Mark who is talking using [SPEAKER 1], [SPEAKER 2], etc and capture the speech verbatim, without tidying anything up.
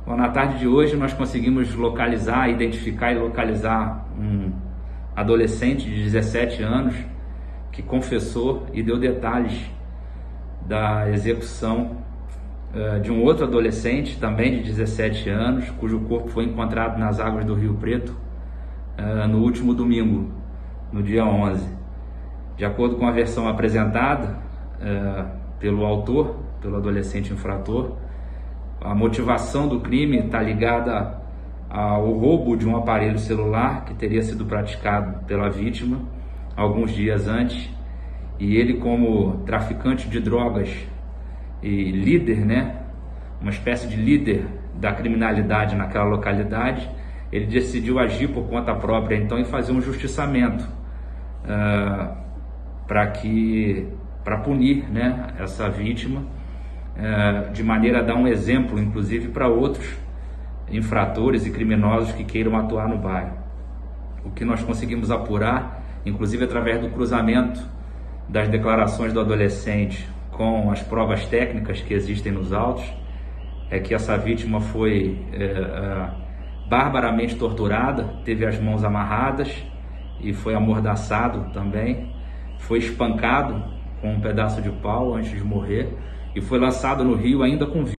[SPEAKER 1] Bom, na tarde de hoje nós conseguimos localizar, identificar e localizar um adolescente de dezessete anos que confessou e deu detalhes da execução uh, de um outro adolescente, também de dezessete anos, cujo corpo foi encontrado nas águas do Rio Preto uh, no último domingo, no dia onze. De acordo com a versão apresentada uh, pelo autor, pelo adolescente infrator, a motivação do crime está ligada ao roubo de um aparelho celular que teria sido praticado pela vítima alguns dias antes, e ele, como traficante de drogas e líder, né, uma espécie de líder da criminalidade naquela localidade, ele decidiu agir por conta própria então e fazer um justiçamento uh, para que para punir, né, essa vítima, uh, de maneira a dar um exemplo, inclusive, para outros infratores e criminosos que queiram atuar no bairro. O que nós conseguimos apurar, inclusive através do cruzamento das declarações do adolescente com as provas técnicas que existem nos autos, é que essa vítima foi é, é, barbaramente torturada, teve as mãos amarradas e foi amordaçado também, foi espancado com um pedaço de pau antes de morrer e foi lançado no rio ainda com vida.